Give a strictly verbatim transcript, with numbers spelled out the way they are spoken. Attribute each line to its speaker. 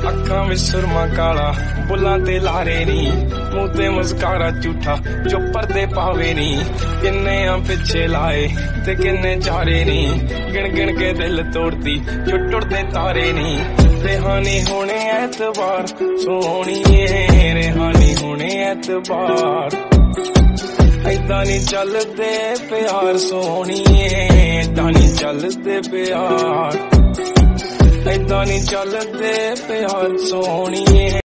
Speaker 1: अखां विच सुरमा काला बुलां ते लारे नी मूंह ते मुस्कारा झूठा जो पर्दे पावे नी किन्ने आ पिछे लाए ते किन्ने चारे नी गिण गिण के दिल तोड़दी जो टुटदे तारे नी रेहानी होने ऐतबार सोहणीए रेहानी होने ऐतबार ऐदां नी चलदे प्यार सोहणीए ऐदां नी चलदे प्यार ऐदां नी चलदे प्यार सोहणीए।